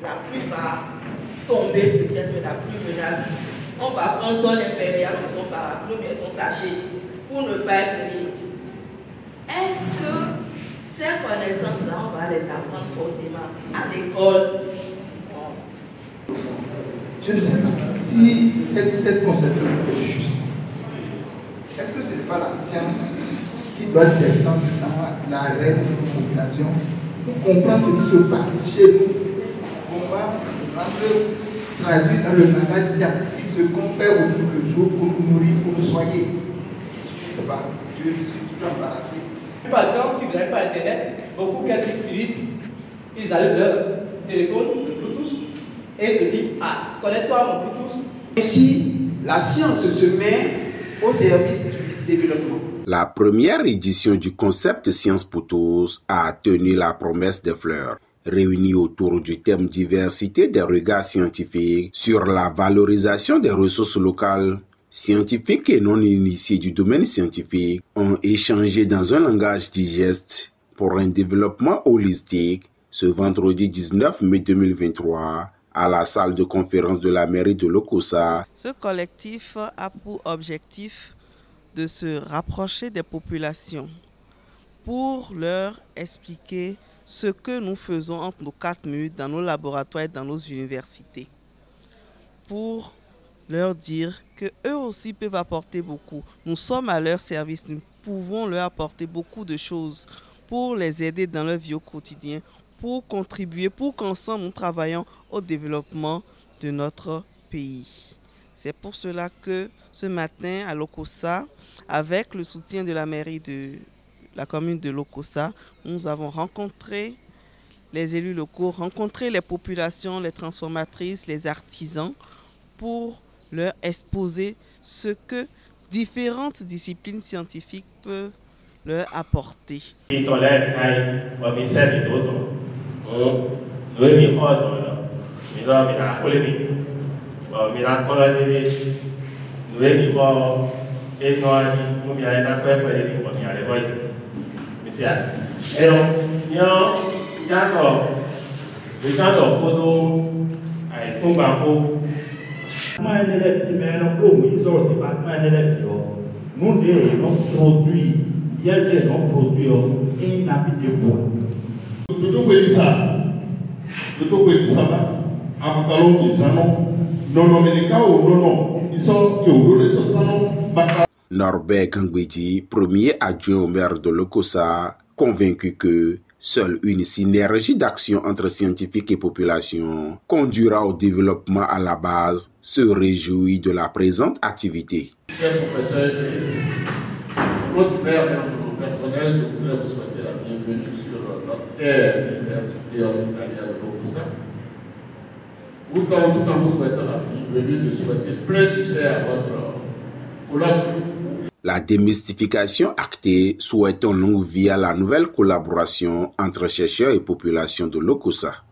la pluie va tomber, peut-être que la pluie menace. On va prendre son imperméable, son parapluie, mais son sachet, pour ne pas être mouillé. Est-ce que ces connaissances-là, on va les apprendre forcément à l'école? Je ne sais pas si cette conception est juste. Est-ce que ce n'est pas la science qui doit descendre dans la réelle population pour comprendre ce qui se passe chez nous? On va traduire dans le langage scientifique ce qu'on fait au jour le jour pour nous nourrir, pour nous soigner. Je ne sais pas, je suis tout embarrassé. Par exemple, si vous n'avez pas Internet, beaucoup qu'est-ce qu'ils utilisent? Ils allument leur téléphone, le Bluetooth, et ils se disent, ah, connecte-toi à mon Bluetooth. Et si la science se met au service du développement. La première édition du concept Science pour tous a tenu la promesse des fleurs. Réunis autour du thème diversité des regards scientifiques sur la valorisation des ressources locales, scientifiques et non initiés du domaine scientifique ont échangé dans un langage digeste pour un développement holistique ce vendredi 19 mai 2023 à la salle de conférence de la mairie de Lokossa. Ce collectif a pour objectif de se rapprocher des populations pour leur expliquer ce que nous faisons entre nos 4 murs dans nos laboratoires et dans nos universités, pour leur dire qu'eux aussi peuvent apporter beaucoup. Nous sommes à leur service, nous pouvons leur apporter beaucoup de choses pour les aider dans leur vie au quotidien, pour contribuer, pour qu'ensemble nous travaillons au développement de notre pays. C'est pour cela que ce matin à Lokossa, avec le soutien de la mairie de la commune de Lokossa, nous avons rencontré les élus locaux, rencontré les populations, les transformatrices, les artisans, pour leur exposer ce que différentes disciplines scientifiques peuvent leur apporter. Norbert Gangwedi, premier adjoint au maire de Lokossa, convaincu que seule une synergie d'action entre scientifiques et population conduira au développement à la base, se réjouit de la présente activité. Cher professeur, votre père et notre personnel, je voudrais vous souhaiter la bienvenue sur notre terre d'université hospitalière de Lokossa. Tout en vous souhaitant la bienvenue, de souhaiter plein succès à votre colloque. La démystification actée souhaite une longue vie à la nouvelle collaboration entre chercheurs et population de Lokossa.